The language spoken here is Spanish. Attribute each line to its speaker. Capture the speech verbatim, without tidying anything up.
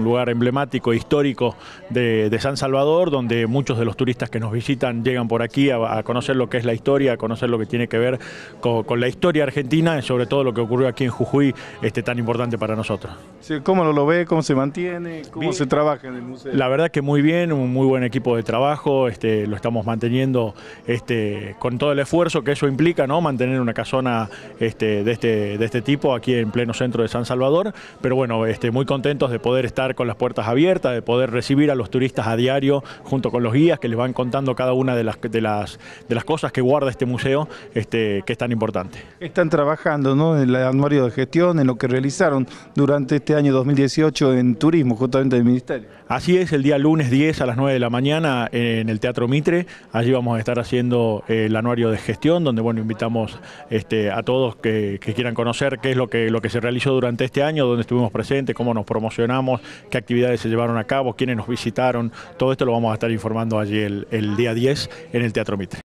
Speaker 1: lugar emblemático e histórico de, de San Salvador, donde muchos de los turistas que nos visitan llegan por aquí a, a conocer lo que es la historia, a conocer lo que tiene que ver con, con la historia argentina y sobre todo lo que ocurrió aquí en Jujuy, este, tan importante para nosotros.
Speaker 2: Sí, ¿cómo lo ve? ¿Cómo se mantiene? ¿Cómo bien se trabaja en el museo?
Speaker 1: La verdad que muy bien, un muy buen equipo de trabajo, este, lo estamos manteniendo este, con todo el esfuerzo que eso implica, ¿no? Mantener una casona este, de, este, de este tipo aquí en pleno centro de San Salvador, pero bueno, este, muy contentos de poder estar con las puertas abiertas, de poder recibir a los turistas a diario junto con los guías que les van contando cada una de las, de las, de las cosas que guarda este museo, este, que es tan importante.
Speaker 2: Están trabajando, ¿no?, en el anuario de gestión, en lo que realizaron durante este año dos mil dieciocho en turismo, justamente del Ministerio.
Speaker 1: Así es, el día lunes diez a las nueve de la mañana en el Teatro Mitre, allí vamos a estar haciendo el anuario de gestión, donde bueno, invitamos este, a todos que, que quieran conocer qué es lo que, lo que se realizó durante este año, dónde estuvimos presentes, cómo nos promocionamos, qué actividades se llevaron a cabo, quiénes nos visitaron, todo esto lo vamos a estar informando allí el, el día diez en el Teatro Mitre.